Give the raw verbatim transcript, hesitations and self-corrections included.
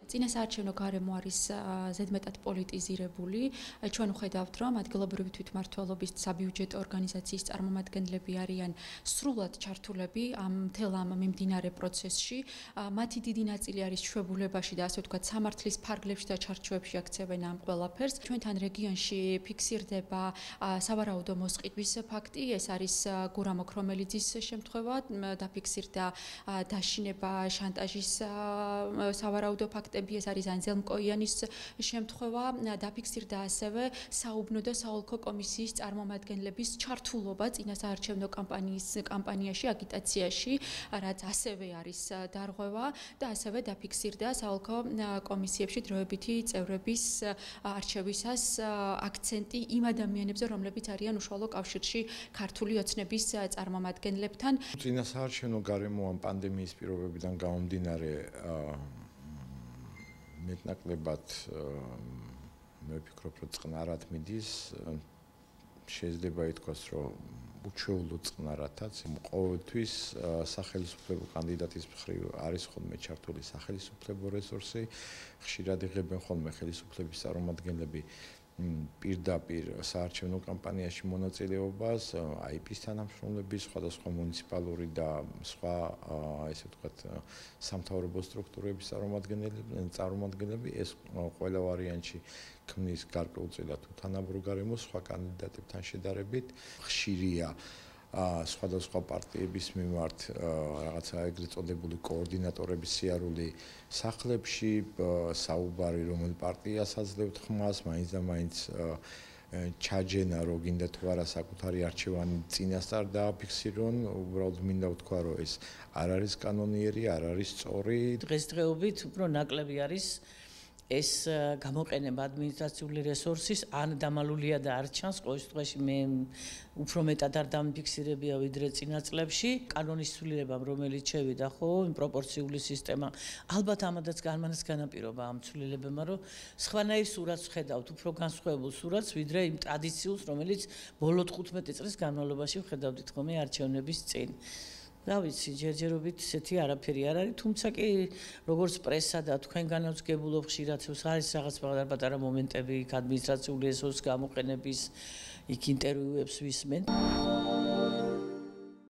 წინასაარჩევნო გარემო არის ზედმეტად პოლიტიზირებული. ჩვენ ვხედავთ, რომ ადგილობრივი თვითმმართველობის საბიუჯეტო ორგანიზაციის წარმომადგენლები არიან სრულად ჩართულები ამ მთელ ამ მიმდინარე პროცესში. მათი დიდი ნაწილი არის ჩვეულებაში და ასე ვთქვათ, სამართლის ფარგლებში და ჩარჩოებში აქცევენ ამ ყველაფერს. ჩვენთან რეგიონში ფიქსირდება სავარაუდო მოსყიდვის ფაქტი, ეს არის გურამ ოქრომელიძის შემთხვევა, დაფიქსირდა დაშინება, შანტაჟის სავარაუდო ფაქტები, ეს არის ანზელ მკოიანის შემთხვევა, დაფიქსირდა ასევე საუბნო და საოლქო კომისიის წარმომადგენლების ჩართულობა წინასაარჩევნო კამპანიის კამპანიაში, აგიტაციაში, რაც ასევე არის დარღვევა და ასევე დაფიქსირდა საოლქო კომისიებში დროებითი წევრების არჩევისას აქცენტი იმ ადამიანებზე, რომლებიც არიან უშუალო კავშირში ქართული ოცნების წარმომადგენლებთან. წინასაარჩევნო გარემო ამ პანდემიის პირობებიდან გამომდინარე მეტნაკლებად მე ვფიქრობ, რომ წყნარად მიდის. შეიძლება ითქვას, რომ უჩვეულო წყნარათაც ყოველთვის სახელმწიფო კანდიდატის მხრივ არის ხოლმე ჩართული სახელმწიფო რესურსი, ხშირად იღებენ ხოლმე ხელისუფლების წარმომადგენლები პირდაპირ საარჩევნო კამპანიაში მონაწილეობას, აიპის თანამშრომლების, სხვადასხვა მუნიციპალური და სხვა ესე ვთქვათ სამთავრობო სტრუქტურების წარმომადგენლები, ეს ყველა ვარიანტში ქმნის გარკვეულწილად უთანაბრო გარემოს სხვა კანდიდატებთან შედარებით. ხშირია სხვადასხვა პარტიების მიმართ რაღაცა ეგრეთ წოდებული კოორდინატორების სიარული სახლებში, საუბარი რომელ პარტიას აძლევთ ხმას, მაინც და მაინც ჩაჯენა რო გინდა თუ არა საკუთარი არჩევანი წინასწარ დააფიქსირონ, უბრალოდ მინდა ვთქვა, რომ ეს არ არის კანონიერი, არ არის სწორი. დღესდღეობით უფრო ნაკლები არის ეს გამოყენება ადმინისტრაციული რესურსის, ან დამალულია და არ ჩანს, ყოველ შემთხვევაში მე უფრო მეტად არ დამიფიქსირებია ვიდრე წინა წლებში. კანონის ცვლილებამ, რომელიც შევიდა, ხო, იმ პროპორციული სისტემა, ალბათ ამადაც განმანაც განაპირობა ამ ცვლილებებმა, რომ სხვანაირ სურათს ვხედავთ, უფრო განსხვავებულ სურათს, ვიდრე იმ ტრადიციულს, რომელიც ბოლო თხუთმეტი წლის განმავლობაში ვხედავდით ხოლმე არჩევნების წინ. რა ვიცი, ჯერჯერობით ისეთი არაფერი არ არის, თუმცა კი როგორც პრესა და თქვენგანაც გებულობ ხშირად არის რაღაც პატარა მომენტები, ადმინისტრაციული რესურსის გამოყენების იქ ინტერვიუებს ვისმენ.